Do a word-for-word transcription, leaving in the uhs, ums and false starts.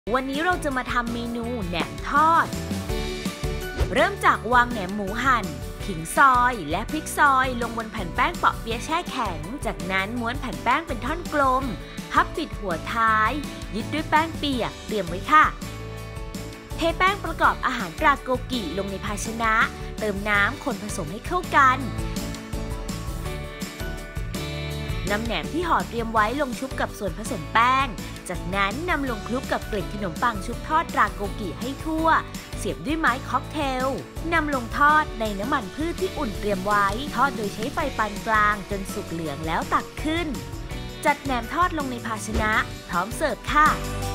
วันนี้เราจะมาทำเมนูแหนมทอดเริ่มจากวางแหนมหมูหั่นขิงซอยและพริกซอยลงบนแผ่นแป้งเปาะเปี๊ยะแช่แข็งจากนั้นม้วนแผ่นแป้งเป็นท่อนกลมพับปิดหัวท้ายยึดด้วยแป้งเปียกเตรียมไว้ค่ะเทแป้งประกอบอาหารตราโกกิลงในภาชนะเติมน้ำคนผสมให้เข้ากันนำแหนมที่ห่อเตรียมไว้ลงชุบกับส่วนผสมแป้งจากนั้นนำลงคลุกกับเกล็ดขนมปังชุบทอดตราโกกิให้ทั่วเสียบด้วยไม้ค็อกเทลนำลงทอดในน้ำมันพืชที่อุ่นเตรียมไว้ทอดโดยใช้ไฟปานกลางจนสุกเหลืองแล้วตักขึ้นจัดแหนมทอดลงในภาชนะพร้อมเสิร์ฟค่ะ